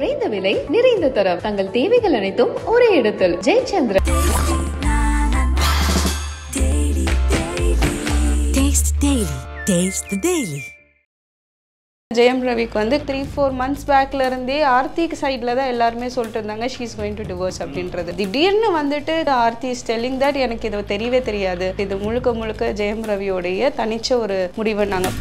குறைந்த விலை நிறைந்த தரம் தங்கள் தேவைகள் அனைத்தும் ஒரே இடத்தில் ஜெயச்சந்திரன். ஜெயம் ரவிக்கு வந்து 3-4 months பேக்ல இருந்தே ஆர்த்திக்கு சைட்ல தான் எல்லாருமே சொல்லிட்டு இருந்தாங்க she is going to divorce அப்படின்றது. திடீர்னு வந்துட்டு ஆர்த்தி is telling that எனக்கு இது தெரியவே தெரியாது, இது முழுக்க முழுக்க ஜெயம் ரவியோடைய தனிச்ச ஒரு முடிவு. நாங்கள்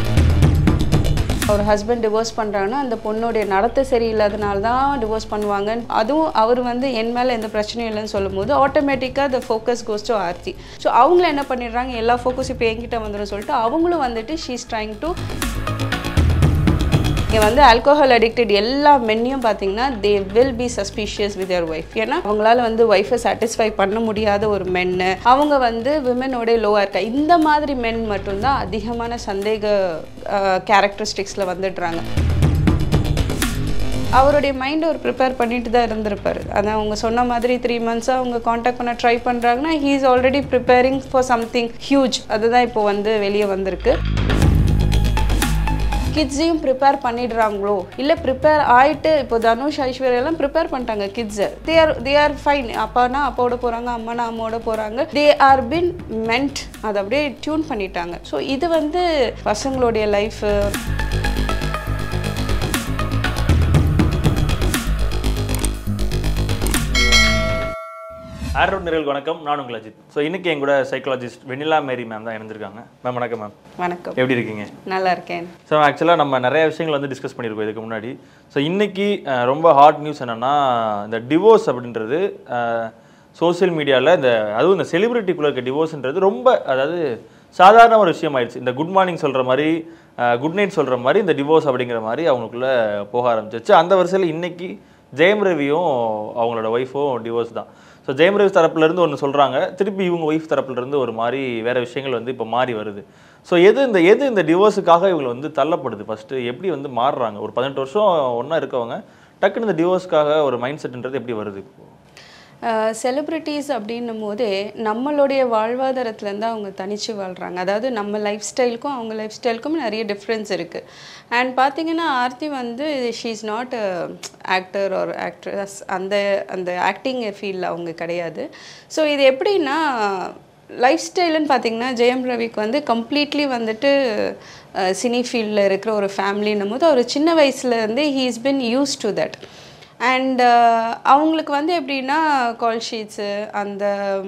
ஒரு ஹஸ்பண்ட் டிவோர்ஸ் பண்ணுறாங்கன்னா அந்த பொண்ணுடைய நடத்தை சரியில்லாதனால தான் டிவோர்ஸ் பண்ணுவாங்க. அதுவும் அவர் வந்து என் மேலே எந்த பிரச்சனையும் இல்லைன்னு சொல்லும் போது ஆட்டோமேட்டிக்காக the focus goes to Aarthi. So அவங்கள என்ன பண்ணிடுறாங்க, எல்லா ஃபோக்கஸும் இப்போ என்கிட்ட வந்துடும் சொல்லிட்டு அவங்களும் வந்துட்டு ஷீ இஸ் ட்ரைங் டு. இங்கே வந்து ஆல்கோஹால் அடிக்டட் எல்லா மென்னையும் பார்த்தீங்கன்னா they will be suspicious with your wife. ஏன்னா அவங்களால வந்து ஒய்ஃபை சாட்டிஸ்ஃபை பண்ண முடியாத ஒரு மென்னு, அவங்க வந்து விமனோட லோவாக இருக்கா, இந்த மாதிரி மென் மட்டும்தான் அதிகமான சந்தேக கேரக்டரிஸ்டிக்ஸில் வந்துடுறாங்க. அவருடைய மைண்டை ஒரு ப்ரிப்பேர் பண்ணிட்டு தான் இருந்திருப்பார். அதான் அவங்க சொன்ன மாதிரி 3 months அவங்க காண்டாக்ட் பண்ண ட்ரை பண்ணுறாங்கன்னா he is already preparing for something huge. அதுதான் இப்போ வந்து வெளியே வந்திருக்கு. கிட்ஸையும் ப்ரிப்பேர் பண்ணிடுறாங்களோ இல்லை ப்ரிப்பேர் ஆகிட்டு இப்போ தனுஷ் ஐஸ்வர்யெல்லாம் ப்ரிப்பேர் பண்ணிட்டாங்க கிட்ஸை. They are fine. அப்பானா அப்பாவோட போகிறாங்க, அம்மானா அம்மாவோட போகிறாங்க. தே ஆர் பின் மென்ட், அதை அப்படியே டியூன் பண்ணிட்டாங்க. ஸோ இது வந்து பசங்களுடைய லைஃபு. ஆரோட் நிரல் வணக்கம், நான் உங்கள் அஜித். ஸோ இன்னைக்கு என் கூட சைக்காலஜிஸ்ட் வெண்ணிலா மேரி மேம் தான் இணைஞ்சிருக்காங்க. மேம் வணக்கம். மேம் வணக்கம், எப்படி இருக்கீங்க? நல்லா இருக்கேன். ஸோ ஆக்சுவலாக நம்ம நிறைய விஷயங்கள் வந்து டிஸ்கஸ் பண்ணியிருக்கோம் இதுக்கு முன்னாடி. ஸோ இன்னைக்கு ரொம்ப ஹாட் நியூஸ் என்னென்னா, இந்த டிவோர்ஸ் அப்படின்றது சோசியல் மீடியாவில் அதுவும் இந்த செலிபிரிட்டிக்குள்ளே இருக்க டிவோர்ஸ்ன்றது ரொம்ப, அதாவது சாதாரண ஒரு விஷயம் ஆயிடுச்சு. இந்த குட் மார்னிங் சொல்கிற மாதிரி, குட் நைட் சொல்கிற மாதிரி இந்த டிவோர்ஸ் அப்படிங்கிற மாதிரி அவங்களுக்குள்ளே போக ஆரம்பிச்சிச்சு. அந்த வரிசையில் இன்னைக்கு ஜெயம் ரவியும் அவங்களோட ஒய்ஃபும் டிவோர்ஸ் தான். ஸோ ஜெயம் ரவி தரப்புலேருந்து ஒன்று சொல்கிறாங்க, திருப்பி இவங்க ஒய்ஃப் தரப்புலேருந்து ஒரு மாதிரி வேறு விஷயங்கள் வந்து இப்போ மாறி வருது. ஸோ எது இந்த டிவோர்ஸுக்காக இவங்களை வந்து தள்ளப்படுது? ஃபஸ்ட்டு எப்படி வந்து மாறுறாங்க? ஒரு 18 வருஷம் ஒன்றா இருக்கவங்க டக்குன்னு இந்த டிவோர்ஸ்க்காக ஒரு மைண்ட் செட்டுன்றது எப்படி வருது? செலிப்ரிட்டிஸ் அப்படின்னும் போதே நம்மளுடைய வாழ்வாதாரத்துலேருந்து அவங்க தனித்து வாழ்கிறாங்க. அதாவது நம்ம லைஃப் ஸ்டைலுக்கும் அவங்க லைஃப் ஸ்டைலுக்கும் நிறைய டிஃப்ரென்ஸ் இருக்குது. அண்ட் பார்த்திங்கன்னா ஆர்த்தி வந்து she is not actor or actress, அந்த ஆக்டிங் ஃபீல்டில் அவங்க கிடையாது. ஸோ இது எப்படின்னா லைஃப் ஸ்டைலுன்னு பார்த்திங்கன்னா ஜெயம் ரவிக்கு வந்து கம்ப்ளீட்லி வந்துட்டு சினி ஃபீல்டில் இருக்கிற ஒரு ஃபேமிலின்னும் போது அவர் சின்ன வயசுலேருந்தே he is been used to that. And அவங்களுக்கு வந்து எப்படின்னா கால் ஷீட்ஸு, அந்த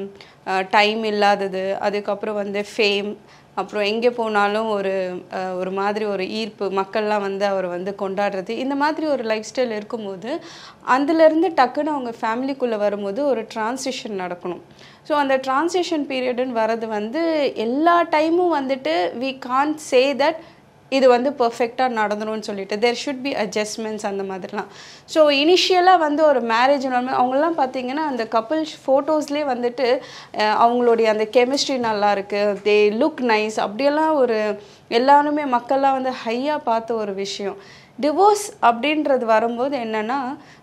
டைம் இல்லாதது, அதுக்கப்புறம் வந்து ஃபேம், அப்புறம் எங்கே போனாலும் ஒரு மாதிரி ஒரு ஈர்ப்பு, மக்கள்லாம் வந்து அவர் வந்து கொண்டாடுறது, இந்த மாதிரி ஒரு லைஃப் ஸ்டைல் இருக்கும்போது அதுலேருந்து டக்குன்னு அவங்க ஃபேமிலிக்குள்ளே வரும்போது ஒரு ட்ரான்சிஷன் நடக்கணும். ஸோ அந்த ட்ரான்சிஷன் பீரியடுன்னு வர்றது வந்து எல்லா டைமும் வந்துட்டு வி கான்ட் சே தட் இது வந்து பர்ஃபெக்டாக நடந்துடும்னு சொல்லிட்டு தேர் ஷுட் பி அட்ஜஸ்ட்மெண்ட்ஸ் அந்த மாதிரிலாம். ஸோ இனிஷியலாக வந்து ஒரு மேரேஜ் அவங்களாம் பார்த்திங்கன்னா அந்த கப்புள்ஸ் ஃபோட்டோஸ்லேயே வந்துட்டு அவங்களுடைய அந்த கெமிஸ்ட்ரி நல்லா இருக்குது, தே லுக் நைஸ், அப்படியெல்லாம் ஒரு எல்லாருமே மக்கள்லாம் வந்து ஹையாக பார்த்த ஒரு விஷயம். டிவோர்ஸ் அப்படின்றது வரும்போது என்னென்னா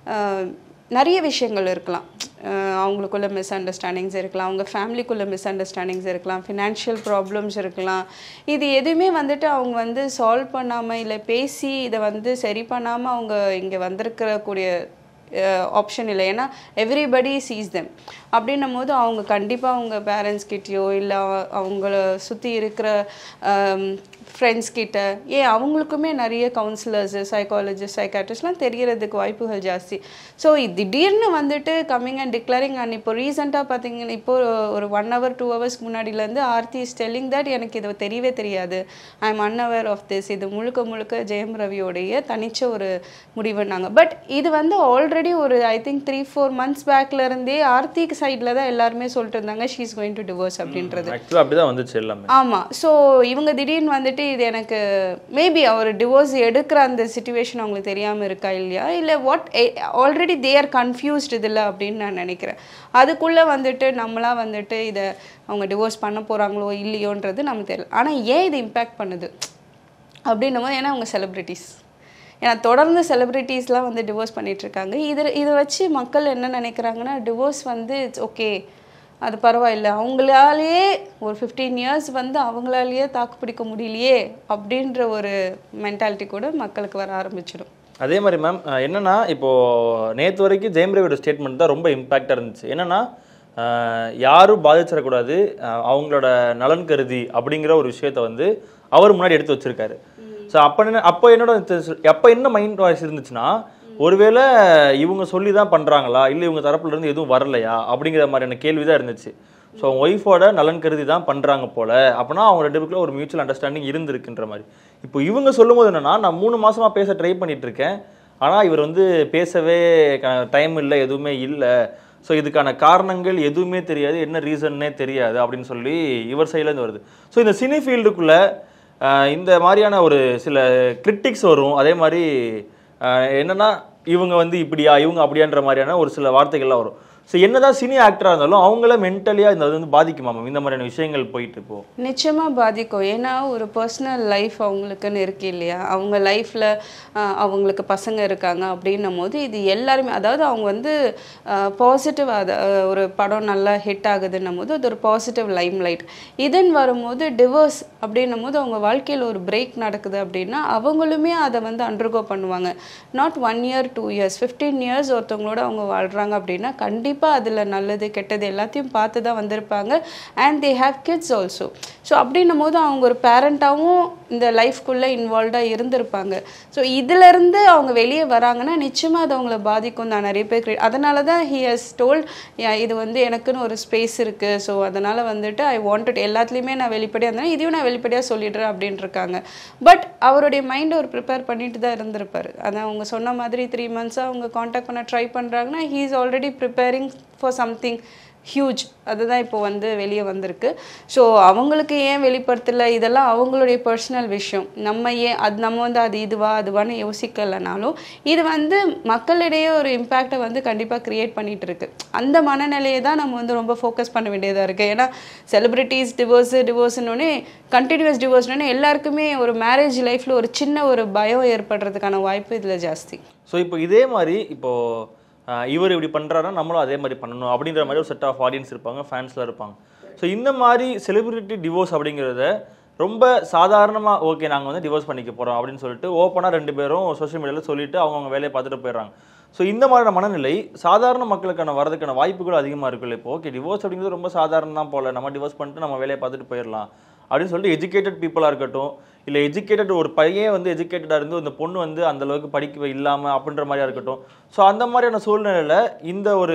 நிறைய விஷயங்கள் இருக்கலாம். அவங்களுக்குள்ள மிஸ் அண்டர்ஸ்டாண்டிங்ஸ் இருக்கலாம், அவங்க ஃபேமிலிக்குள்ளே மிஸ் அண்டர்ஸ்டாண்டிங்ஸ் இருக்கலாம், ஃபினான்ஷியல் ப்ராப்ளம்ஸ் இருக்கலாம். இது எதுவுமே வந்துட்டு அவங்க வந்து சால்வ் பண்ணாமல் இல்லை பேசி இதை வந்து சரி பண்ணாமல் அவங்க இங்கே வந்திருக்கக்கூடிய ஆப்ஷன் இல்லை. ஏன்னா எவ்ரிபடி சீஸ் தெம் அப்படின்னும் போது அவங்க கண்டிப்பாக அவங்க பேரண்ட்ஸ்கிட்டயோ இல்லை அவங்கள சுற்றி இருக்கிற ஃப்ரெண்ட்ஸ் கிட்ட, அவங்களுக்குமே நிறைய கவுன்சிலர்ஸு, சைக்காலஜிஸ்ட், சைக்காட்ரிஸ்ட்லாம் தெரியறதுக்கு வாய்ப்புகள் ஜாஸ்தி. ஸோ திடீர்னு வந்துட்டு கம்மிங் அண்ட் டிக்ளரிங். அண்ட் இப்போ ரீசெண்டாக பார்த்தீங்கன்னா இப்போ ஒரு 1 hour 2 hours முன்னாடிலேருந்து ஆர்த்தி இஸ் டெல்லிங் தட் எனக்கு இது தெரியவே தெரியாது, I am unaware of this, இது முழுக்க முழுக்க ஜெயம் ரவியோடைய தனிச்ச ஒரு முடிவுன்னாங்க. பட் இது வந்து ஆல்ரெடி ஒரு ஐ திங்க் 3-4 months பேக்ல இருந்தே ஆர்த்திக்கு சைடில் தான் எல்லாருமே சொல்லிட்டு இருந்தாங்க she is going to divorce அப்படின்றது. அப்படிதான் வந்துச்சு எல்லாமே. ஆமாம். ஸோ இவங்க திடீர்னு வந்துட்டு இது எனக்கு மேபி அவர் டிவோர்ஸ் எடுக்கிற அந்த சிச்சுவேஷன் அவங்களுக்கு தெரியாமல் இருக்கா இல்லையா, இல்லை what already they are confused இதில் அப்படின்னு நான் நினைக்கிறேன். அதுக்குள்ளே வந்துட்டு நம்மளாம் வந்துட்டு இதை அவங்க டிவோர்ஸ் பண்ண போகிறாங்களோ இல்லையோன்றது நமக்கு தெரியல. ஆனால் ஏன் இது இம்பேக்ட் பண்ணுது அப்படின்னும் போது, ஏன்னா அவங்க செலிப்ரிட்டிஸ், ஏன்னா தொடர்ந்து செலிப்ரிட்டிஸ்லாம் வந்து டிவோர்ஸ் பண்ணிகிட்ருக்காங்க. இதை வச்சு மக்கள் என்ன நினைக்கிறாங்கன்னா டிவோர்ஸ் வந்து இட்ஸ் ஓகே, அது பரவாயில்லை, அவங்களாலேயே ஒரு 15 years வந்து அவங்களாலேயே தாக்கு பிடிக்க முடியலையே அப்படின்ற ஒரு மென்டாலிட்டி கூட மக்களுக்கு வர ஆரம்பிச்சிடும். அதே மாதிரி மேம் என்னன்னா இப்போது நேற்று வரைக்கும் ஜெயம் ரவியோட ஸ்டேட்மெண்ட் தான் ரொம்ப இம்பேக்டாக இருந்துச்சு. என்னன்னா யாரும் பாதிச்சிடக்கூடாது, அவங்களோட நலன் கருதி அப்படிங்கிற ஒரு விஷயத்த வந்து அவர் முன்னாடி எடுத்து வச்சிருக்காரு. ஸோ அப்போ என்ன மைண்ட் வாய்ஸ் இருந்துச்சுன்னா, ஒருவேளை இவங்க சொல்லி தான் பண்ணுறாங்களா, இல்லை இவங்க தரப்புல இருந்து எதுவும் வரலையா அப்படிங்கிற மாதிரியான கேள்வி தான் இருந்துச்சு. ஸோ அவங்க ஒய்ஃபோட நலன் கருதி தான் பண்ணுறாங்க போல, அப்படின்னா அவங்க 2 பேருக்குள்ள ஒரு மியூச்சுவல் அண்டர்ஸ்டாண்டிங் இருந்திருக்குன்ற மாதிரி. இப்போ இவங்க சொல்லும்போது என்னன்னா, நான் 3 மாசமா பேச ட்ரை பண்ணிட்டு இருக்கேன், ஆனால் இவர் வந்து பேசவே டைம் இல்லை, எதுவுமே இல்லை, ஸோ இதுக்கான காரணங்கள் எதுவுமே தெரியாது, என்ன ரீசன்னே தெரியாது அப்படின்னு சொல்லி இவர் சைட்லேருந்து வருது. ஸோ இந்த சினி ஃபீல்டுக்குள்ளே இந்த மாதிரியான ஒரு சில கிரிட்டிக்ஸ் வரும். அதே மாதிரி என்னன்னா இவங்க வந்து இப்படியா இவங்க அப்படியான்ற மாதிரியான ஒரு சில வார்த்தைகள்லாம் வரும். ஸோ என்னதான் சினி ஆக்டராக இருந்தாலும் அவங்கள மென்டலியாக இந்த வந்து பாதிக்குமா மேம் இந்த மாதிரியான விஷயங்கள் போயிட்டு இப்போ? நிச்சயமாக பாதிக்கும். ஏன்னா ஒரு பர்சனல் லைஃப் அவங்களுக்குன்னு இருக்கு இல்லையா, அவங்க லைஃப்பில் அவங்களுக்கு பசங்க இருக்காங்க அப்படின்னும் போது இது எல்லாருமே, அதாவது அவங்க வந்து பாசிட்டிவ், ஒரு படம் நல்லா ஹிட் ஆகுதுன்னும் போது அது ஒரு பாசிட்டிவ் லைம் லைட். இதுன்னு வரும்போது டிவோர்ஸ் அப்படின்னும் போது அவங்க வாழ்க்கையில் ஒரு பிரேக் நடக்குது அப்படின்னா அவங்களுமே அதை வந்து அண்டர்கோ பண்ணுவாங்க. நாட் 1 year 2 years 15 years ஒருத்தவங்களோட அவங்க வாழ்கிறாங்க அப்படின்னா கண்டிப்பாக அதில் நல்லது கெட்டது எல்லாத்தையும் பார்த்து தான் வந்திருப்பாங்க. And they have kids also. So அப்படின்னும் போது அவங்க ஒரு பேரண்ட்டாகவும் இந்த லைஃப்குள்ளே இன்வால்வ்டாக இருந்திருப்பாங்க. ஸோ இதிலேருந்து அவங்க வெளியே வராங்கன்னா நிச்சயமாக அது அவங்கள பாதிக்கும் தான் நிறைய பேர். அதனால தான் ஹி ஹஸ் டோல்ட், இது வந்து எனக்குன்னு ஒரு ஸ்பேஸ் இருக்குது, ஸோ அதனால் வந்துட்டு ஐ வாண்டட் எல்லாத்துலேயுமே நான் வெளிப்படையாக இருந்தேன், இதையும் நான் வெளிப்படையாக சொல்லிடுறேன் அப்படின்ட்டு இருக்காங்க. பட் அவருடைய மைண்டை அவர் ப்ரிப்பேர் பண்ணிட்டு தான் இருந்திருப்பார். அதான் அவங்க சொன்ன மாதிரி 3 months அவங்க காண்டாக்ட் பண்ண ட்ரை பண்ணுறாங்கன்னா he is already preparing for something huge. அதுதான் இப்போ வந்து வெளியே வந்திருக்கு. ஸோ அவங்களுக்கு ஏன் வெளிப்படுத்தலை, இதெல்லாம் அவங்களுடைய பர்சனல் விஷயம். நம்ம ஏன் நம்ம வந்து அது அதுவான்னு யோசிக்கலைனாலும் இது வந்து மக்களிடையே ஒரு இம்பேக்டை வந்து கண்டிப்பாக க்ரியேட் பண்ணிகிட்டு இருக்கு. அந்த மனநிலையை தான் நம்ம வந்து ரொம்ப ஃபோக்கஸ் பண்ண வேண்டியதாக இருக்குது. ஏன்னா செலிப்ரிட்டிஸ் டிவோர்ஸ்னோடனே கண்டினியூஸ் டிவோர்ஸ்னோடனே எல்லாருக்குமே ஒரு மேரேஜ் லைஃப்பில் ஒரு சின்ன ஒரு பயம் ஏற்படுறதுக்கான வாய்ப்பு இதில் ஜாஸ்தி. ஸோ இப்போ இதே மாதிரி இப்போது இவர் இப்படி பண்ணுறாருன்னா நம்மளும் அதே மாதிரி பண்ணணும் அப்படின்ற மாதிரி ஒரு செட் ஆஃப் ஆடியன்ஸ் இருப்பாங்க, ஃபேன்ஸ்லாம் இருப்பாங்க. ஸோ இந்த மாதிரி செலிபிரிட்டி டிவோர்ஸ் அப்படிங்கிறத ரொம்ப சாதாரணமாக ஓகே நாங்கள் வந்து டிவோர்ஸ் பண்ணிக்க போகிறோம் அப்படின்னு சொல்லிட்டு ஓப்பனாக 2 பேரும் சோஷியல் மீடியாவில் சொல்லிட்டு அவங்க வேலையை பார்த்துட்டு போயிடுறாங்க. ஸோ இந்த மாதிரியான மனநிலை சாதாரண மக்களுக்கான வரதுக்கான வாய்ப்புகள் அதிகமாக இருக்குல்ல. இப்போ ஓகே டிவோர்ஸ் அப்படிங்கிறது ரொம்ப சாதாரணம் தான் போல், நம்ம டிவோர்ஸ் பண்ணிட்டு நம்ம வேலையை பார்த்துட்டு போயிடலாம் அப்படின்னு சொல்லிட்டு எஜுகேட்டட் பீப்புளாக இருக்கட்டும், இல்லை எஜுகேட்டட் ஒரு பையன் வந்து எஜுகேட்டடாக இருந்து இந்த பொண்ணு வந்து அந்தளவுக்கு படிக்க இல்லாமல் அப்படின்ற மாதிரியா இருக்கட்டும். ஸோ அந்த மாதிரியான சூழ்நிலையில் இந்த ஒரு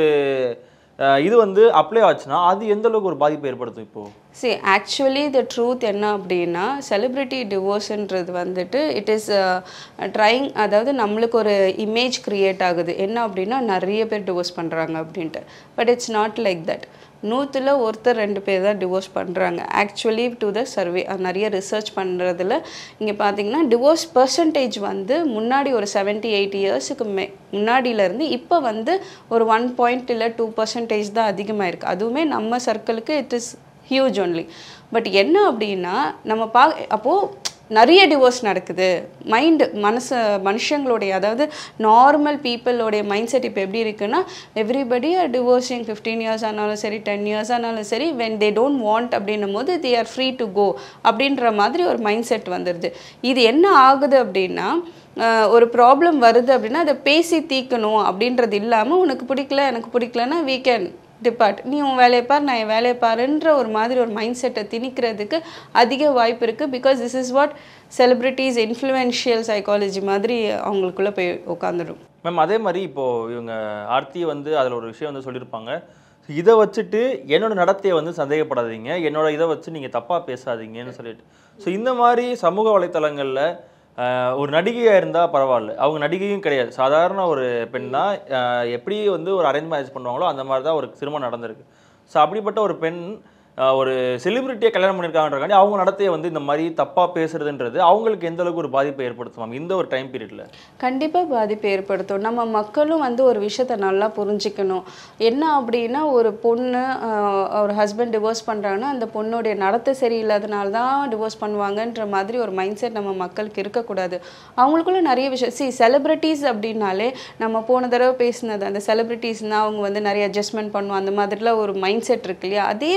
இது வந்து அப்ளை ஆச்சுன்னா அது எந்த அளவுக்கு ஒரு பாதிப்பை ஏற்படுத்தும்? இப்போது சரி, ஆக்சுவலி த ட்ரூத் என்ன அப்படின்னா செலிப்ரிட்டி டிவோர்ஸ்ன்றது வந்துட்டு இட் இஸ் ட்ரைங், அதாவது நம்மளுக்கு ஒரு இமேஜ் க்ரியேட் ஆகுது என்ன அப்படின்னா நிறைய பேர் டிவோர்ஸ் பண்ணுறாங்க அப்படின்ட்டு. But it's not like that. 100ல் 2 பேர் தான் டிவோர்ஸ் பண்ணுறாங்க. ஆக்சுவலி டு த சர்வே நிறைய ரிசர்ச் பண்ணுறதுல இங்கே பார்த்தீங்கன்னா டிவோர்ஸ் பர்சன்டேஜ் வந்து முன்னாடி ஒரு 70-80 இயர்ஸுக்கு முன்னாடியிலேருந்து இப்போ வந்து ஒரு 1 இல்லை 2% தான் அதிகமாக இருக்குது. அதுவுமே நம்ம சர்க்கிளுக்கு it is huge only. But என்ன அப்படின்னா நம்ம அப்போது நிறைய டிவோர்ஸ் நடக்குது. மனுஷங்களுடைய, அதாவது நார்மல் பீப்புளோடைய மைண்ட் செட் இப்போ எப்படி இருக்குன்னா எவ்ரிபடி ஆர் டிவோர்ஸிங் 15 years ஆனாலும் சரி 10 years ஆனாலும் சரி வென் தே டோன்ட் வாண்ட் அப்படின்னும் போது they are free to go அப்படின்ற மாதிரி ஒரு மைண்ட் செட் வந்துடுது. இது என்ன ஆகுது அப்படின்னா ஒரு ப்ராப்ளம் வருது அப்படின்னா அதை பேசி தீர்க்கணும் அப்படின்றது இல்லாமல் உனக்கு பிடிக்கல எனக்கு பிடிக்கலன்னா we can depart, நீ உன் வேலையை பார் நான் என் வேலையை பாருன்ற ஒரு மாதிரி ஒரு மைண்ட் செட்டை திணிக்கிறதுக்கு அதிக வாய்ப்பு இருக்குது. Because this is what celebrities influential psychology மாதிரி அவங்களுக்குள்ளே போய் உட்காந்துடும். மேம் அதே மாதிரி இப்போது இவங்க ஆர்த்தி வந்து அதில் ஒரு விஷயம் வந்து சொல்லியிருப்பாங்க, இதை வச்சுட்டு என்னோட நடத்தையை வந்து சந்தேகப்படாதீங்க, என்னோட இதை வச்சு நீங்கள் தப்பாக பேசாதீங்கன்னு சொல்லிட்டு. ஸோ இந்த மாதிரி சமூக வலைத்தளங்களில் ஒரு நடிகையாக இருந்தால் பரவாயில்ல, அவங்க நடிகையும் கிடையாது, சாதாரண ஒரு பெண் தான். எப்படி வந்து ஒரு அரேஞ்ச் மேரேஜ் பண்ணுவாங்களோ அந்த மாதிரி தான் ஒரு திருமணம் நடந்திருக்கு. ஸோ அப்படிப்பட்ட ஒரு பெண் ஒரு செலிபிரிட்டியை கல்யாணம் பண்ணியிருக்காங்கன்றக்காண்டி அவங்க நடத்தையை வந்து இந்த மாதிரி தப்பாக பேசுறதுன்றது அவங்களுக்கு எந்த அளவுக்கு ஒரு பாதிப்பை ஏற்படுத்தும் இந்த ஒரு டைம் பீரியடில்? கண்டிப்பாக பாதிப்பை ஏற்படுத்தும். நம்ம மக்களும் வந்து ஒரு விஷயத்தை நல்லா புரிஞ்சுக்கணும். என்ன அப்படின்னா ஒரு பொண்ணு ஒரு ஹஸ்பண்ட் டிவோர்ஸ் பண்ணுறாங்கன்னா அந்த பொண்ணுடைய நடத்தை சரியில்லாதனால தான் டிவோர்ஸ் பண்ணுவாங்கன்ற மாதிரி ஒரு மைண்ட் செட் நம்ம மக்களுக்கு இருக்கக்கூடாது. அவங்களுக்குள்ள நிறைய விஷயம் செலிப்ரிட்டிஸ் அப்படின்னாலே நம்ம போன தடவை பேசினது அந்த செலிப்ரிட்டிஸ்னால் அவங்க வந்து நிறைய அட்ஜஸ்ட்மெண்ட் பண்ணும் அந்த மாதிரிலாம் ஒரு மைண்ட் செட் இருக்கு இல்லையா, அதே மாதிரி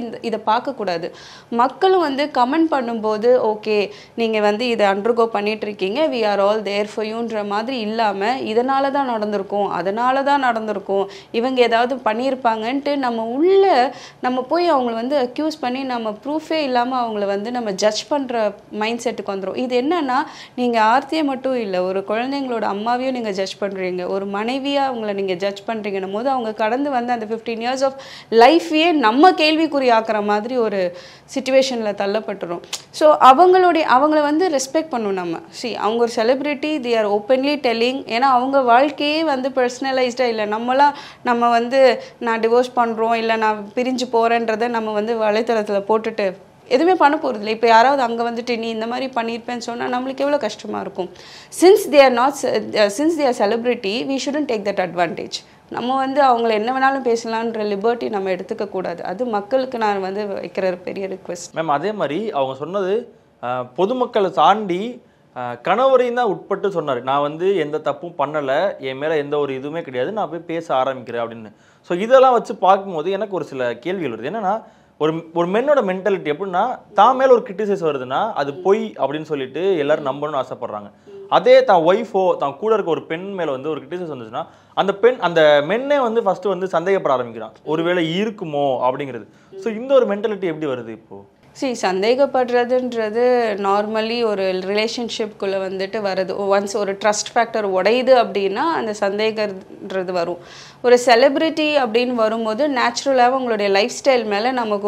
இதை பார்க்கக்கூடாது. மக்களும் வந்து கமெண்ட் பண்ணும்போது ஓகே நீங்கள் வந்து இதை அண்டர்கோ பண்ணிட்டு இருக்கீங்க, we are all there for யூன்ற மாதிரி இல்லாமல் இதனால தான் நடந்திருக்கும், அதனால தான் நடந்திருக்கும், இவங்க ஏதாவது பண்ணியிருப்பாங்கன்ட்டு நம்ம போய் அவங்கள வந்து அக்யூஸ் பண்ணி நம்ம ப்ரூஃபே இல்லாமல் அவங்கள வந்து நம்ம ஜட்ஜ் பண்ணுற மைண்ட் செட்டுக்கு வந்துடும். இது என்னன்னா, நீங்கள் ஆர்த்தியை மட்டும் இல்லை, ஒரு குழந்தைங்களோட அம்மாவையும் நீங்கள் ஜட்ஜ் பண்ணுறீங்க, ஒரு மனைவியாக அவங்கள நீங்கள் ஜட்ஜ் பண்ணுறீங்கன்னும் போது அவங்க கடந்து வந்து அந்த 15 years ஆஃப் லைஃபையே நம்ம கேள்விக்குறி ஆக்குற மாதிரி ஒரு சிச்சுவேஷனில் தள்ளப்பட்டுரும். ஸோ அவங்கள வந்து ரெஸ்பெக்ட் பண்ணணும் நம்ம. அவங்க ஒரு celebrity, they are openly telling. ஏன்னா அவங்க வாழ்க்கையே வந்து பர்சனலைஸ்டாக இல்லை. நம்ம வந்து நான் டிவோர்ஸ் பண்ணுறோம் இல்லை நான் பிரிஞ்சு போகிறேன்றதை நம்ம வந்து வலைத்தளத்தில் போட்டுட்டு எதுவுமே பண்ண போகிறது இல்லை. இப்போ யாராவது அங்கே வந்துட்டு நீ இந்த மாதிரி பண்ணியிருப்பேன்னு சொன்னால் நம்மளுக்கு எவ்வளோ கஷ்டமாக இருக்கும். Since they are celebrity, we shouldn't take that advantage. நம்ம வந்து அவங்கள என்ன வேணாலும் பேசலான்ற லிபர்ட்டி நம்ம எடுத்துக்க கூடாது. அது மக்களுக்கு நான் வந்து வைக்கிற பெரிய ரிக்வெஸ்ட். மேம், அதே மாதிரி அவங்க சொன்னது பொதுமக்களை தாண்டி கணவரையும் தான் உட்பட்டு சொன்னார். நான் வந்து எந்த தப்பும் பண்ணலை, என் மேலே எந்த ஒரு இதுவுமே கிடையாது, நான் போய் பேச ஆரம்பிக்கிறேன் அப்படின்னு. ஸோ இதெல்லாம் வச்சு பார்க்கும்போது எனக்கு ஒரு சில கேள்விகள் வருது. என்னன்னா, ஒரு மென்னோட மென்டாலிட்டி எப்படின்னா, தான் மேலே ஒரு கிரிட்டிசைஸ் வருதுன்னா அது பொய் அப்படின்னு சொல்லிட்டு எல்லாரும் நம்பணும்னு ஆசைப்படுறாங்க. அதே தான் ஒய்ஃபோ தான் கூட இருக்க ஒரு பெண் மேலே வந்து ஒரு கிரிட்டிசைஸ் வந்துச்சுன்னா அந்த மென்னே வந்து ஃபர்ஸ்ட் வந்து சந்தேகப்பட ஆரம்பிக்கிறான், ஒருவேளை இருக்குமோ அப்படிங்கிறது. ஸோ இந்த ஒரு மென்டாலிட்டி எப்படி வருது இப்போ? சந்தேகப்படுறதுன்றது நார்மலி ஒரு ரிலேஷன்ஷிப்குள்ளே வந்துட்டு வருது. ஒன்ஸ் ஒரு ட்ரஸ்ட் ஃபேக்டர் உடையுது அப்படின்னா அந்த சந்தேகன்றது வரும். ஒரு செலிப்ரிட்டி அப்படின்னு வரும்போது நேச்சுரலாக உங்களுடைய லைஃப் ஸ்டைல் மேலே நமக்கு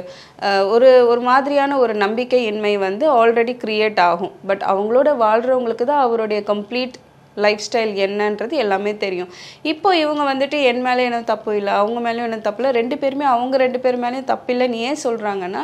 ஒரு மாதிரியான ஒரு நம்பிக்கையின்மை வந்து ஆல்ரெடி க்ரியேட் ஆகும். பட் அவங்களோட வாழ்கிறவங்களுக்கு தான் அவருடைய கம்ப்ளீட் லைஃப் ஸ்டைல் என்னன்றது எல்லாமே தெரியும். இப்போ இவங்க வந்துட்டு என் மேலே என்ன தப்பு இல்லை, அவங்க மேலேயும் என்ன தப்பு இல்லை, அவங்க ரெண்டு பேர் மேலேயும் தப்பு இல்லைன்னு ஏன் சொல்கிறாங்கன்னா,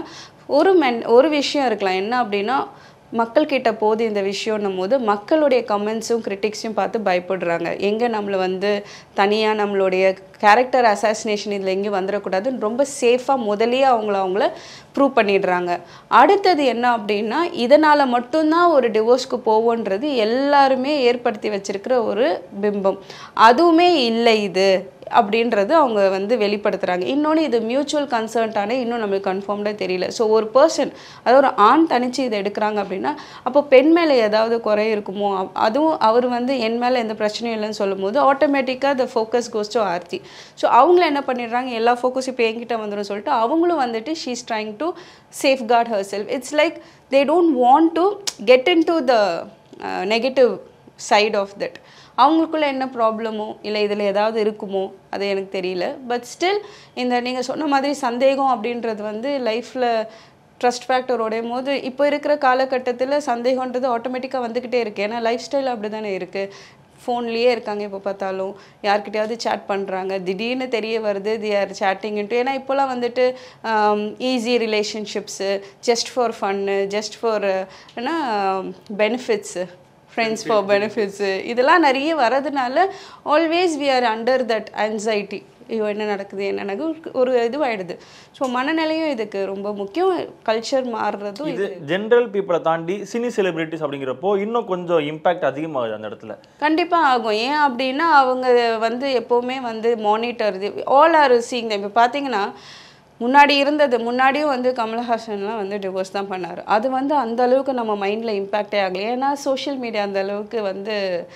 ஒரு விஷயம் இருக்கலாம். என்ன அப்படின்னா, மக்கள்கிட்ட போது இந்த விஷயம்னும் போது மக்களுடைய கமெண்ட்ஸும் கிரிட்டிக்ஸையும் பார்த்து பயப்படுறாங்க. எங்கே நம்மளை வந்து தனியாக நம்மளுடைய கேரக்டர் அசாசினேஷன் இதில் எங்கேயும் வந்துடக்கூடாதுன்னு ரொம்ப சேஃபாக முதலே அவங்கள ப்ரூவ் பண்ணிடுறாங்க. அடுத்தது என்ன அப்படின்னா, இதனால் மட்டும்தான் ஒரு டிவோர்ஸ்க்கு போவோன்றது எல்லாருமே ஏற்படுத்தி வச்சிருக்கிற ஒரு பிம்பம். அதுவுமே இல்லை இது அப்படின்றது அவங்க வந்து வெளிப்படுத்துகிறாங்க. இன்னொன்று, இது மியூச்சுவல் கன்சர்ன்டானே இன்னும் நம்மளுக்கு கன்ஃபார்ம்டாக தெரியல. ஸோ ஒரு பர்சன், அதாவது ஒரு ஆண் தனிச்சு இதை எடுக்கிறாங்க அப்படின்னா அப்போ பெண் மேலே ஏதாவது குறை இருக்குமோ, அதுவும் அவர் வந்து என் மேலே எந்த பிரச்சனையும் இல்லைன்னு சொல்லும் போது ஆட்டோமேட்டிக்காக the focus goes to Aarthi. So அவங்கள என்ன பண்ணிடுறாங்க, எல்லா ஃபோக்கஸும் இப்போ என்கிட்ட வந்துடும் சொல்லிட்டு அவங்களும் வந்துட்டு she is trying to safeguard herself. It's like they don't want to get into the negative side of that. அவங்களுக்குள்ள என்ன ப்ராப்ளமோ இல்லை இதில் ஏதாவது இருக்குமோ அது எனக்கு தெரியல. பட் ஸ்டில் இந்த நீங்கள் சொன்ன மாதிரி சந்தேகம் அப்படின்றது வந்து லைஃப்பில் ட்ரஸ்ட் ஃபேக்டர் உடையும் போது இப்போ இருக்கிற காலகட்டத்தில் சந்தேகன்றது ஆட்டோமேட்டிக்காக வந்துக்கிட்டே இருக்குது. ஏன்னா லைஃப் ஸ்டைல் அப்படி தானே இருக்குது. ஃபோன்லேயே இருக்காங்க, எப்போ பார்த்தாலும் யார்கிட்டையாவது சேட் பண்ணுறாங்க, திடீர்னு தெரிய வருது தி ஆர் சேட்டிங்ன்ட்டு. ஏன்னா இப்போலாம் வந்துட்டு easy relationships, just for fun, just for ஏன்னா பெனிஃபிட்ஸு, ஃப்ரெண்ட்ஸ் ஃபார் பெனிஃபிட்ஸு, இதெல்லாம் நிறைய வரதுனால always we are under that anxiety. ஐயோ என்ன நடக்குது என்னன்னு ஒரு இதுவாகிடுது. ஸோ மனநிலையும் இதுக்கு ரொம்ப முக்கியம். கல்ச்சர் மாறுறதும் இது ஜென்ரல் பீப்புளை தாண்டி சினி செலிபிரிட்டிஸ் அப்படிங்கிறப்போ இன்னும் கொஞ்சம் இம்பாக்ட் அதிகமாகுது அந்த இடத்துல. கண்டிப்பாக ஆகும். ஏன் அப்படின்னா அவங்க வந்து எப்போவுமே வந்து மானிட்டர் ஆல் ஆர் சீயிங். இப்போ பார்த்தீங்கன்னா முன்னாடியும் வந்து கமல்ஹாசன்லாம் வந்து டிவோர்ஸ் தான் பண்ணார். அது வந்து அந்த அளவுக்கு நம்ம மைண்டில் இம்பேக்டே ஆகலை. ஏன்னா சோஷியல் மீடியா அந்த அளவுக்கு வந்து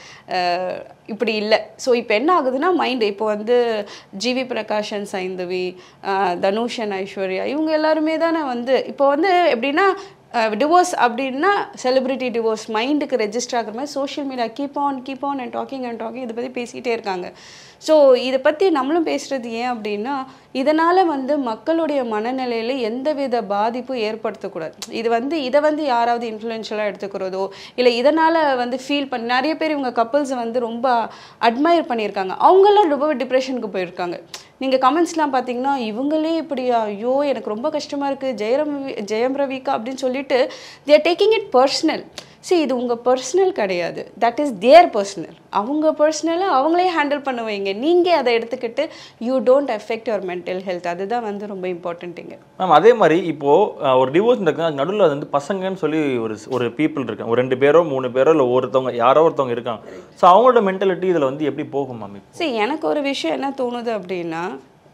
இப்படி இல்லை. ஸோ இப்போ என்ன ஆகுதுன்னா மைண்டு இப்போ வந்து ஜிவி பிரகாஷன், சைந்தவி, தனுஷன், ஐஸ்வர்யா இவங்க எல்லாருமே தானே வந்து இப்போ வந்து எப்படின்னா டிவோர்ஸ் அப்படின்னா செலிப்ரிட்டி டிவோர்ஸ் மைண்டுக்கு ரெஜிஸ்டர் ஆகிற மாதிரி social media keep on and talking இதை பற்றி பேசிக்கிட்டே இருக்காங்க. ஸோ இதை பற்றி நம்மளும் பேசுகிறது ஏன் அப்படின்னா, இதனால் வந்து மக்களுடைய மனநிலையில் எந்தவித பாதிப்பும் ஏற்படுத்தக்கூடாது. இதை வந்து யாராவது இன்ஃப்ளூயன்ஷியலாக எடுத்துக்கிறதோ இல்லை இதனால் வந்து ஃபீல் பண்ணி நிறைய பேர் இவங்க கப்புள்ஸை வந்து ரொம்ப அட்மையர் பண்ணியிருக்காங்க. அவங்கெல்லாம் ரொம்ப டிப்ரெஷனுக்கு போயிருக்காங்க. நீங்கள் கமெண்ட்ஸ்லாம் பார்த்தீங்கன்னா இவங்களே இப்படியா, ஐயோ எனக்கு ரொம்ப கஷ்டமாக இருக்குது, ஜெயம் ரவிக்கா அப்படின்னு சொல்லிட்டு they are taking it personal. இது உங்கள் பர்சனல் கிடையாது, தட் இஸ் தேர் பர்சனல். அவங்க பர்சனலை அவங்களே ஹேண்டில் பண்ண வைங்க. நீங்கள் அதை எடுத்துக்கிட்டு you don't affect your mental health. அதுதான் வந்து ரொம்ப இம்பார்ட்டன்ட்டுங்க. மேம், அதே மாதிரி இப்போது ஒரு டிவோர்ஸ் இருக்குது, நடுவில் வந்து பசங்கன்னு சொல்லி ஒரு பீப்புள் இருக்காங்க, ஒரு 2 பேரோ 3 பேரோ இல்லை ஒருத்தவங்க யாரோ ஒருத்தவங்க இருக்காங்க. ஸோ அவங்களோட மென்டாலிட்டி இதில் வந்து எப்படி போகும் மேம்? எனக்கு ஒரு விஷயம் என்ன தோணுது அப்படின்னா,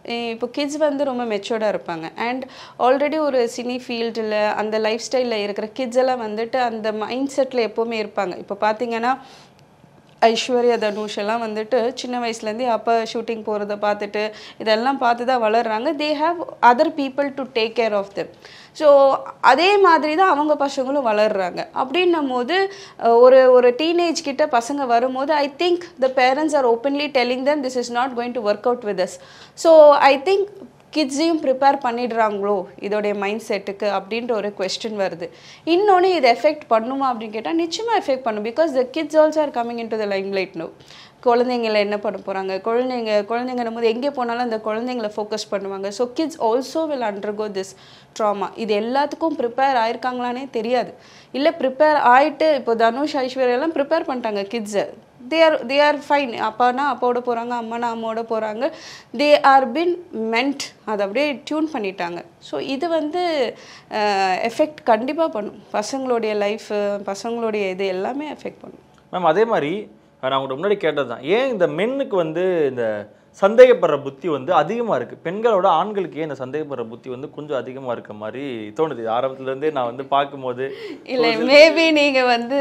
இப்போ கிட்ஸ் வந்து ரொம்ப மெச்சூர்டாக இருப்பாங்க அண்ட் ஆல்ரெடி ஒரு சினி ஃபீல்டில் அந்த லைஃப் ஸ்டைலில் இருக்கிற கிட்ஸ் எல்லாம் வந்துட்டு அந்த மைண்ட் செட்டில் எப்போவுமே இருப்பாங்க. இப்போ பார்த்தீங்கன்னா ஐஸ்வர்யா தனுஷ் எல்லாம் வந்துட்டு சின்ன வயசுலேருந்தே அப்போ ஷூட்டிங் போகிறத பார்த்துட்டு இதெல்லாம் பார்த்து தான் வளர்கிறாங்க. They have other people to take care of them. So அதே மாதிரி தான் அவங்க பசங்களும் வளர்கிறாங்க. அப்படின்னும் போது ஒரு டீனேஜ் கிட்ட பசங்க வரும்போது I think the parents are openly telling them this is not going to work out with us. So I think கிட்ஸையும் ப்ரிப்பேர் பண்ணிடுறாங்களோ இதோடைய மைண்ட் செட்டுக்கு அப்படின்ற ஒரு கொஸ்டின் வருது. இன்னொன்று இது எஃபெக்ட் பண்ணுமா அப்படின்னு கேட்டால் நிச்சயமாக எஃபெக்ட் பண்ணும். Because the kids also are coming in to the limelight no. குழந்தைங்கள என்ன பண்ண போகிறாங்க, குழந்தைங்கன்னும் போது எங்கே போனாலும் அந்த குழந்தைங்கள ஃபோக்கஸ் பண்ணுவாங்க. So kids also will undergo this trauma. இது எல்லாத்துக்கும் ப்ரிப்பேர் ஆயிருக்காங்களானே தெரியாது. இல்லை ப்ரிப்பேர் ஆகிட்டு இப்போ தனுஷ் ஐஸ்வர்யெல்லாம் ப்ரிப்பேர் பண்ணிட்டாங்க கிட்ஸை. they are fine. அப்பானா அப்பாவோட போகிறாங்க, அம்மானா அம்மாவோட போகிறாங்க. they are been meant. அதை அப்படியே டியூன் பண்ணிட்டாங்க. ஸோ இது வந்து எஃபெக்ட் கண்டிப்பாக பண்ணும். பசங்களுடைய லைஃப், பசங்களுடைய இது எல்லாமே எஃபெக்ட் பண்ணும். மேம் அதே மாதிரி நான் உங்கள்கிட்ட முன்னாடி கேட்டது தான், ஏன் இந்த மென்னுக்கு வந்து இந்த சந்தேகப்படுற புத்தி வந்து அதிகமாக இருக்குது, பெண்களோட ஆண்களுக்கு ஏன் இந்த சந்தேகப்படுற புத்தி வந்து கொஞ்சம் அதிகமாக இருக்க மாதிரி தோணுது ஆரம்பத்துலேருந்தே நான் வந்து பார்க்கும்போது? இல்லை, மேபி நீங்கள் வந்து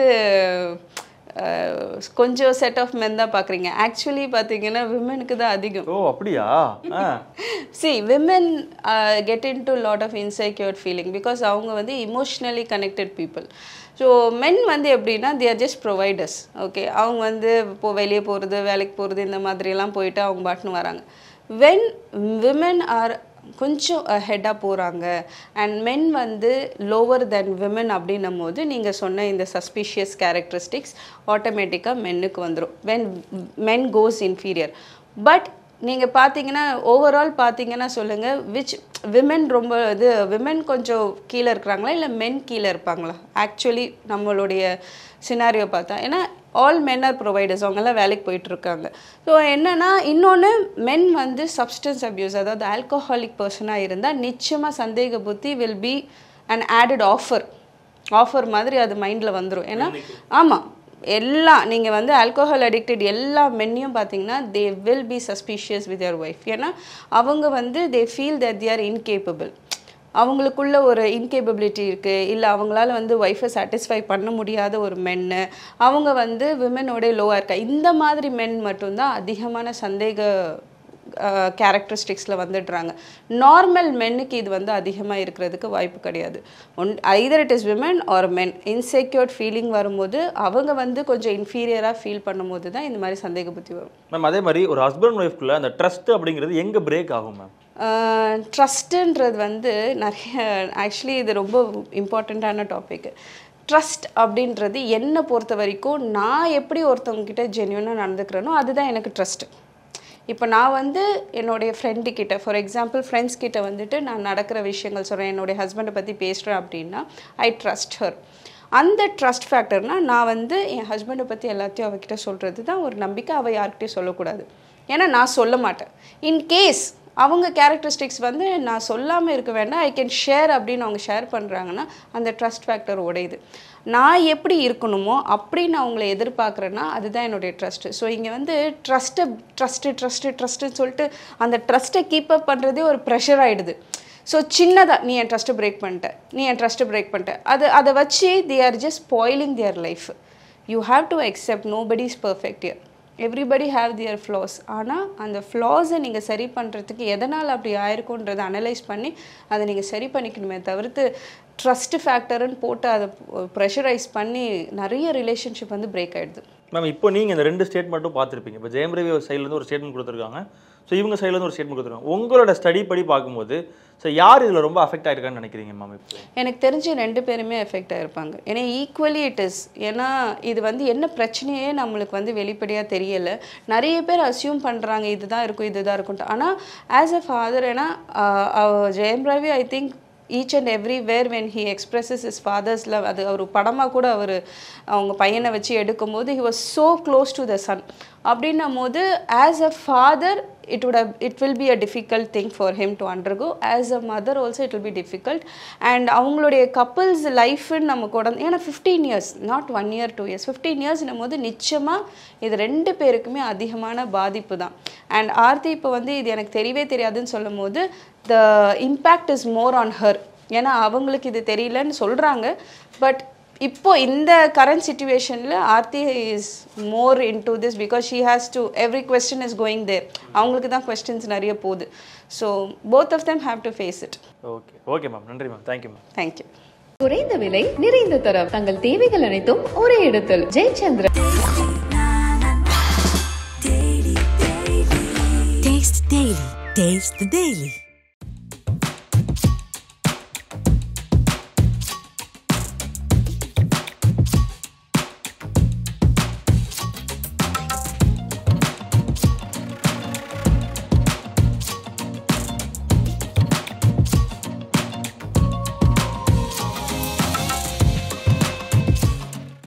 கொஞ்சம் செட் ஆஃப் மென் தான் பார்க்குறீங்க. ஆக்சுவலி பார்த்தீங்கன்னா விமெனுக்கு தான் அதிகம். ஓ அப்படியா? see women get into lot of insecure feeling because அவங்க வந்து emotionally connected people. So men வந்து எப்படின்னா they are just providers. Okay, அவங்க வந்து இப்போ வெளியே போகிறது, வேலைக்கு போகிறது, இந்த மாதிரிலாம் போயிட்டு அவங்க பாட்டுன்னு வராங்க. when women are கொஞ்சம் ஹெட்டாக போகிறாங்க அண்ட் மென் வந்து லோவர் தென் விமன் அப்படின்னும் போது நீங்கள் சொன்ன இந்த சஸ்பிஷியஸ் கேரக்டரிஸ்டிக்ஸ் ஆட்டோமேட்டிக்காக மென்னுக்கு வந்துடும். When men goes inferior. But நீங்கள் பார்த்தீங்கன்னா ஓவரால் பார்த்தீங்கன்னா சொல்லுங்கள், விச் விமென் ரொம்ப இது விமென் கொஞ்சம் கீழே இருக்கிறாங்களா இல்லை மென் கீழே இருப்பாங்களா? ஆக்சுவலி நம்மளுடைய சினாரியோ பார்த்தா, ஏன்னா ஆல் மென் ஆர் ப்ரொவைடர்ஸ், அவங்கெல்லாம் வேலைக்கு போயிட்டுருக்காங்க. ஸோ என்னென்னா இன்னொன்று மென் வந்து சப்ஸ்டன்ஸ் அப்யூஸ், அதாவது ஆல்கஹாலிக் பர்சனாக இருந்தால் நிச்சயமாக சந்தேக புத்தி will be and added offer மாதிரி அது மைண்டில் வந்துடும். ஏன்னா ஆமாம், எல்லாம் நீங்கள் வந்து ஆல்கோஹால் அடிக்டட் எல்லா மென்னையும் பார்த்தீங்கன்னா they will be suspicious with your wife. ஏன்னா அவங்க வந்து they feel that they are incapable. அவங்களுக்குள்ள ஒரு இன்கேப்பபிலிட்டி இருக்குது, இல்லை அவங்களால வந்து ஒய்ஃபை சாட்டிஸ்ஃபை பண்ண முடியாத ஒரு மென்னு, அவங்க வந்து விமனோட லோவாக இருக்கா. இந்த மாதிரி மென் மட்டும்தான் அதிகமான சந்தேக கேரக்டரிஸ்டிக்ஸில் வந்துடுறாங்க. நார்மல் மென்னுக்கு இது வந்து அதிகமாக இருக்கிறதுக்கு வாய்ப்பு கிடையாது. Either it is women or men. Insecured feeling வரும்போது அவங்க வந்து கொஞ்சம் இன்ஃபீரியராக ஃபீல் பண்ணும்போது தான் இந்த மாதிரி சந்தேக புத்தி வரும். மேம் அதே மாதிரி ஒரு ஹஸ்பண்ட் ஒய்ஃப்குள்ளே அந்த ட்ரஸ்ட் அப்படிங்கிறது எங்கே பிரேக் ஆகும் மேம்? ட்ரஸ்ட்டுன்றது வந்து நிறைய ஆக்சுவலி இது ரொம்ப இம்பார்ட்டண்ட்டான டாபிக். ட்ரஸ்ட் அப்படின்றது என்னை பொறுத்த வரைக்கும் நான் எப்படி ஒருத்தவங்கக்கிட்ட ஜென்யூனாக நடந்துக்கிறேனோ அதுதான் எனக்கு ட்ரஸ்ட்டு. இப்போ நான் வந்து என்னுடைய ஃப்ரெண்டுக்கிட்ட, ஃபார் எக்ஸாம்பிள் ஃப்ரெண்ட்ஸ் கிட்ட வந்துட்டு நான் நடக்கிற விஷயங்கள் சொல்கிறேன், என்னுடைய ஹஸ்பண்டை பற்றி பேசுகிறேன் அப்படின்னா ஐ ட்ரஸ்ட் ஹர். அந்த ட்ரஸ்ட் ஃபேக்டர்னால் நான் வந்து என் ஹஸ்பண்டை பற்றி எல்லாத்தையும் அவகிட்ட சொல்கிறது தான் ஒரு நம்பிக்கை. அவள் யார்கிட்டையும் சொல்லக்கூடாது, ஏன்னா நான் சொல்ல மாட்டேன். இன்கேஸ் அவங்க கேரக்டரிஸ்டிக்ஸ் வந்து நான் சொல்லாமல் இருக்க வேண்டாம், ஐ கேன் ஷேர் அப்படின்னு அவங்க ஷேர் பண்ணுறாங்கன்னா அந்த ட்ரஸ்ட் ஃபேக்டர் உடையுது. நான் எப்படி இருக்கணுமோ அப்படி நான் அவங்கள எதிர்பார்க்குறேன்னா அதுதான் என்னுடைய ட்ரஸ்ட்டு. ஸோ இங்கே வந்து ட்ரஸ்ட்டுன்னு சொல்லிட்டு அந்த ட்ரஸ்ட்டை கீப் அப் பண்ணுறதே ஒரு ப்ரெஷர் ஆகிடுது. ஸோ சின்னதாக நீ என் ட்ரஸ்ட்டை பிரேக் பண்ணிட்ட அதை வச்சு they are just spoiling their life. You have to accept nobody is perfect here, everybody have their flaws. ஆனால் அந்த ஃப்ளாஸை நீங்கள் சரி பண்ணுறதுக்கு எதனால் அப்படி ஆயிருக்குன்றதை அனலைஸ் பண்ணி அதை நீங்கள் சரி பண்ணிக்கணுமே தவிர்த்து ட்ரஸ்ட் ஃபேக்டர்னு போட்டு அதை ப்ரெஷரைஸ் பண்ணி நிறைய ரிலேஷன்ஷிப் வந்து பிரேக் ஆகிடுது. மேம் இப்போ நீங்கள் இந்த 2 ஸ்டேட்மெண்ட்டும் பார்த்துருப்பீங்க. இப்போ ஜெயம் ரவி சைட்லேருந்து ஒரு ஸ்டேட்மெண்ட் கொடுத்துருக்காங்க, ஸோ இவங்க சைட்லேருந்து ஒரு ஸ்டேட்மெண்ட் கொடுத்துருக்காங்க. உங்களோட ஸ்டடி படி பார்க்கும்போது ஸோ யார் இதில் ரொம்ப அஃபெக்ட் ஆகிருக்கான்னு நினைக்கிறீங்க மேம்? இப்போ எனக்கு தெரிஞ்சு 2 பேருமே எஃபெக்ட் ஆகிருப்பாங்க. ஏன்னா ஈக்குவலி இட் இஸ். ஏன்னா இது வந்து என்ன பிரச்சனையே நம்மளுக்கு வந்து வெளிப்படையாக தெரியலை. நிறைய பேர் அசியூம் பண்ணுறாங்க இதுதான் இருக்கும்ட்டு. ஆனால் ஆஸ் அ ஃபாதர், ஏன்னா Jayam Ravi I think each and everywhere when he expresses his father's love, அது அவர் படமாக கூட அவங்க பையனை வச்சு எடுக்கும்போது he was so close to the son. அப்படின்னும் போது as a father it will be a difficult thing for him to undergo. As a mother also it will be difficult. And அவங்களுடைய couples life நம்ம கூட ஏன்னா 15 years, not 1 year 2 years, 15 years போது நிச்சயமாக இது 2 பேருக்குமே அதிகமான பாதிப்பு தான். அண்ட் ஆர்த்தி இப்போ வந்து இது எனக்கு தெரியவே தெரியாதுன்னு சொல்லும் போது the impact is more on her. ஏன்னா அவங்களுக்கு இது தெரியலன்னு சொல்கிறாங்க. பட் இப்போ இந்த கரண்ட் சிச்சுவேஷனில் Aarthi is more in to this because she has to every question is going there. அவங்களுக்கு தான் கொஸ்டின்ஸ் நிறைய போகுது. So both of them have to face it. Okay ma'am, நன்றி மேம், தேங்க்யூ மேம். தேங்க்யூ. குறைந்த விலை நிறைந்த தரம், தங்கள் தேவைகள் அனைத்தும் ஒரே இடத்தில். ஜெயச்சந்திரன். Taste the Daily.